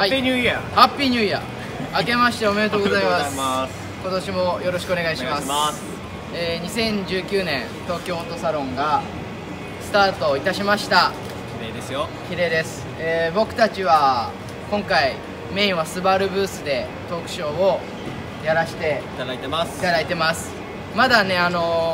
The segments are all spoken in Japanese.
ッピーニューイヤー。ハッピーニューイヤー。明けましておめでとうございます。今年もよろしくお願いします。2019年東京オートサロンがスタートいたしました。 綺麗ですよ。 綺麗です。僕たちは今回メインはスバルブースでトークショーをやらせていただいてます。まだね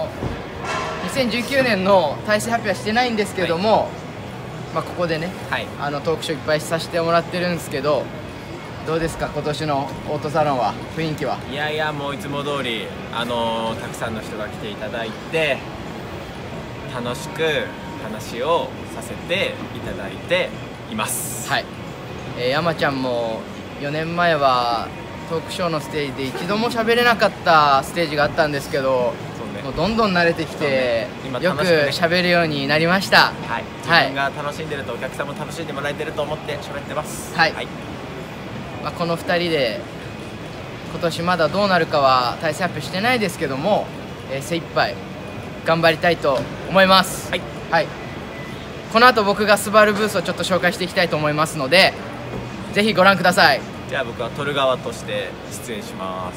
2019年の体制発表はしてないんですけども、ここでね、トークショーいっぱいさせてもらってるんですけど、どうですか今年のオートサロンは雰囲気は？ いやいや、もういつも通りたくさんの人が来ていただいて楽しく話をさせていただいています。 はい、山ちゃんも4年前はトークショーのステージで一度も喋れなかったステージがあったんですけど、もうどんどん慣れてきて、よく喋るようになりました。 自分が楽しんでるとお客さんも楽しんでもらえてると思って喋ってます。 この2人で今年まだどうなるかは対戦発表してないですけども、精一杯頑張りたいと思います。この後僕がスバルブースをちょっと紹介していきたいと思いますので、ぜひご覧ください。 じゃあ僕は撮る側として出演します。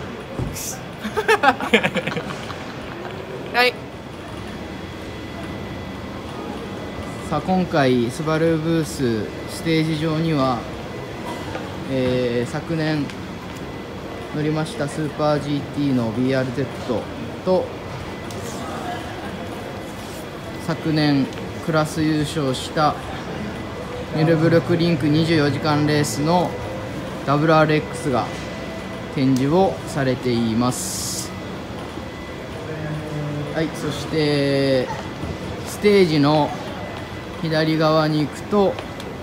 はい。さあ今回スバルブースステージ上には、昨年乗りましたスーパー GT の BRZ と昨年クラス優勝したニュルブルクリンク24時間レースの WRX が展示をされています。そしてステージの左側に行くと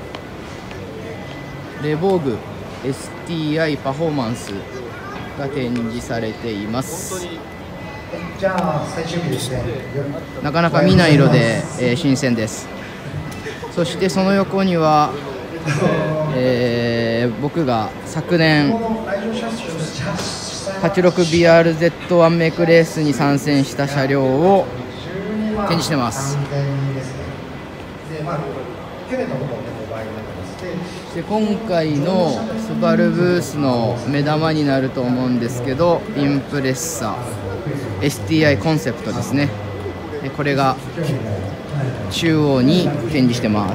レボーグ STI パフォーマンスが展示されています。なかなか見ない色で、新鮮です。そしてその横には、僕が昨年 86BRZ ワンメイクレースに参戦した車両を展示してます。で今回のスバルブースの目玉になると思うんですけど、インプレッサ STI コンセプトですね。でこれが中央に展示してます。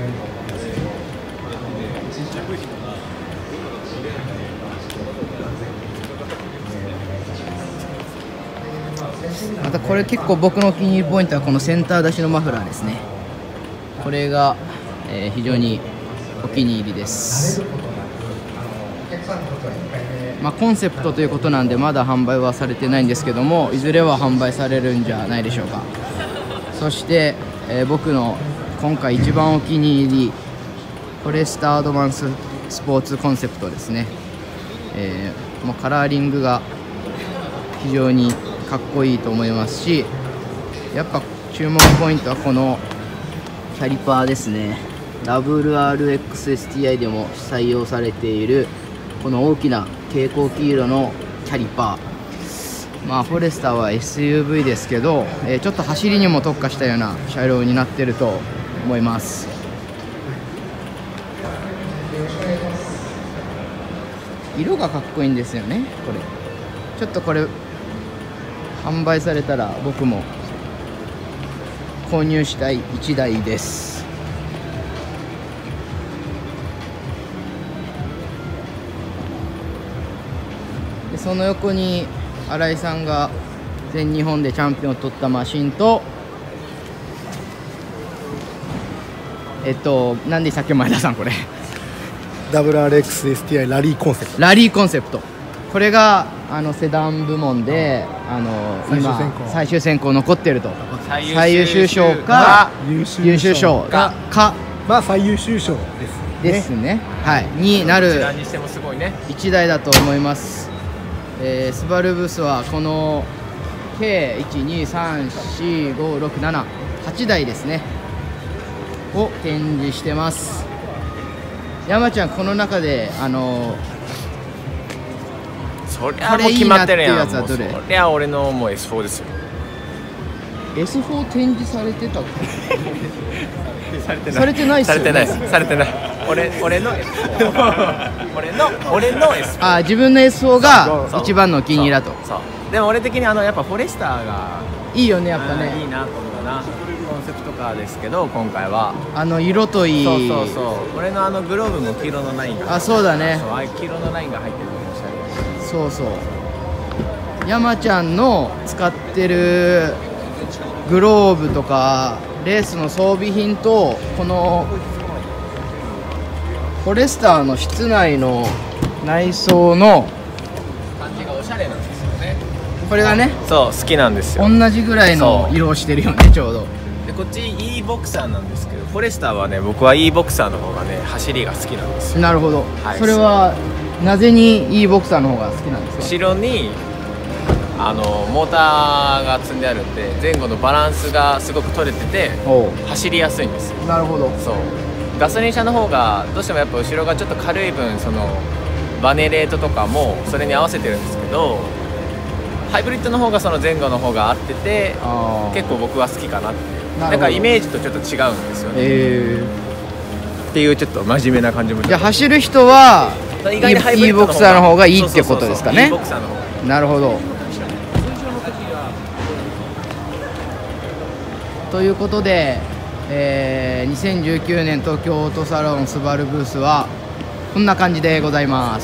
またこれ結構僕のお気に入りポイントはこのセンター出しのマフラーですね。これが、非常にお気に入りです。コンセプトということなんでまだ販売はされてないんですけども、いずれは販売されるんじゃないでしょうか。そして、僕の今回一番お気に入りフォレスターアドバンススポーツコンセプトですね。もうカラーリングが非常にかっこいいと思いますし、やっぱ注目ポイントはこのキャリパーですね。 WRXSTI でも採用されているこの大きな蛍光黄色のキャリパー、フォレスターは SUV ですけど、ちょっと走りにも特化したような車両になっていると思います。色がかっこいいんですよね。これちょっとこれ販売されたら僕も購入したい1台です。でその横に新井さんが全日本でチャンピオンを取ったマシンと、何でしたっけ前田さん、これ WRX-STI ラリーコンセプト。 これがセダン部門で今最終選考残ってると。最優秀賞か優秀賞か最優秀賞ですね。になる1台だと思います。スバルブースはこの計1234567台ですねを展示してます。山ちゃん、この中でそりゃもう決まってるやん。そりゃ俺のもう S4 ですよ。 S4 展示されてたっけ？ されてないされてないっすよね。 されてない俺の S4 俺の S4 あ、自分の S4 がそう一番のお気に入りだと。 そうでも俺的にやっぱフォレスターがいいよね、やっぱいいね。 なと思ったな。コンセプトカーですけど今回は色といい。 そう俺のグローブも黄色のラインが、 あ、そうだね。 そう、ああいう黄色のラインが入ってるのにしたり、 そうそう。山ちゃんの使ってるグローブとかレースの装備品と、このフォレスターの室内の内装の感じがおしゃれなんですよね。 これがね、 そう好きなんですよ。 同じぐらいの色をしてるよね、ちょうど。 でこっち E ボクサーなんですけど、フォレスターはね、僕は E ボクサーの方がね走りが好きなんですよ。 なるほど、 はいそれはなぜに E ボクサーの方が好きなんですか？ 後ろにモーターが積んであるんで、前後のバランスがすごく取れてておう、 走りやすいんですよ。 なるほど。 そうガソリン車の方がどうしてもやっぱ後ろがちょっと軽い分、そのバネレートとかもそれに合わせてるんですけど、ハイブリッドの方がその前後の方が合ってて、 あー結構僕は好きかなっていう。 なるほどなんかイメージとちょっと違うんですよね、っていうちょっと真面目な感じも。 じゃあ走る人は意外にハイブリ E ッドボクサーの方がいいってことですかね。 E ボクサーの方がいい。 なるほど。ということで、2019年東京オートサロンスバルブースはこんな感じでございます。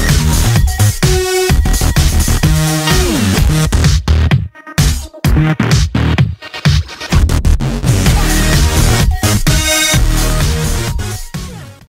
Yeah.